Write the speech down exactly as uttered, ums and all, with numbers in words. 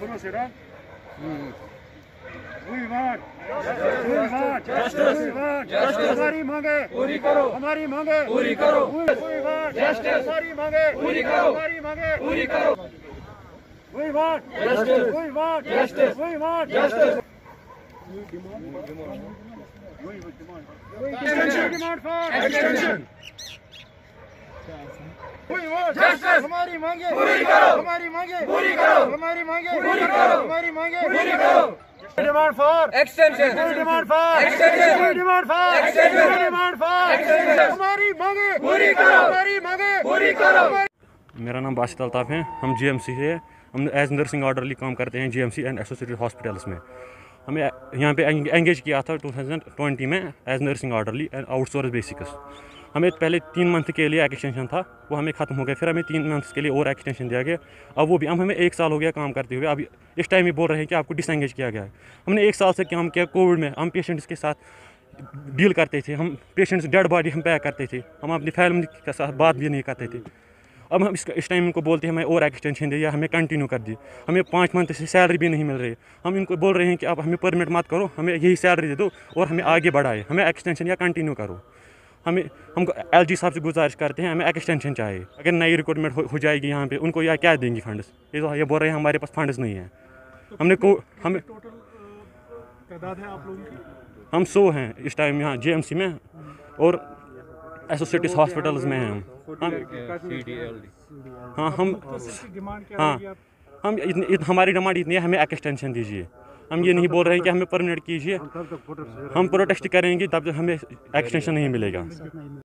We want, we want, justice. We want, justice. हमारी मांगे पूरी करो, हमारी मांगे पूरी करो. We want, justice. हमारी मांगे पूरी करो, हमारी मांगे पूरी करो. We want, justice. We want, justice. We want, justice. Extension. Demand for extension. We want, justice. हमारी मांगे पूरी करो, हमारी मांगे पूरी करो, हमारी मांगे पूरी करो, हमारी मांगे पूरी करो. Demand for extension. Demand for extension. Demand for extension. Demand for extension. हमारी मांगे पूरी करो, हमारी मांगे पूरी करो. मेरा नाम बासित अल्ताफ है. हम जीएमसी से हम एज नर्सिंग ऑर्डरली काम करते हैं जीएमसी एंड एसोसिएटेड हॉस्पिटल्स में. हमें यहाँ पे एंगेज किया था टू थाउजेंड ट्वेंटी में as nursing orderly and outsource basis. हमें पहले तीन मंथ के लिए एक्सटेंशन था, वो हमें ख़त्म हो गया. फिर हमें तीन मंथ्स के लिए और एक्सटेंशन दिया गया. अब वो भी अब हमें एक साल हो गया काम करते हुए. अभी इस टाइम ही बोल रहे हैं कि आपको डिसएंगेज किया गया है. हमने एक साल से काम किया. कोविड में हम पेशेंट्स के साथ डील करते थे. हम पेशेंट्स डेड बॉडी हम पैक करते थे. हम अपनी फैमिली के साथ बात भी नहीं करते थे. अब हम इस टाइम इनको बोलते हैं हमें और एक्सटेंशन दे या हमें कंटिन्यू कर दी. हमें पाँच मंथ से सैलरी भी नहीं मिल रही. हम इनको बोल रहे हैं कि आप हमें परमिट मत करो, हमें यही सैलरी दे दो और हमें आगे बढ़ाए. हमें एक्सटेंशन या कंटिन्यू करो. हमें हमको एलजी साहब से गुजारिश करते हैं हमें एक्सटेंशन चाहिए. अगर नई रिक्रूटमेंट हो, हो जाएगी यहाँ पे उनको या क्या देंगी फंड्स. ये तो ये बोल रहे हैं हमारे पास फंड्स नहीं है. हमने को हमें तादाद है आप लोगों की? हम सौ हैं इस टाइम यहाँ जीएमसी में और एसोसिएटेड हॉस्पिटल्स में हैं हम. हाँ हम हाँ हम इतनी इत, हमारी डिमांड इतनी है हमें एक्सटेंशन दीजिए. हम ये नहीं बोल रहे हैं कि हमें परमिनेंट कीजिए. हम प्रोटेस्ट करेंगे तब तक हमें एक्सटेंशन नहीं मिलेगा.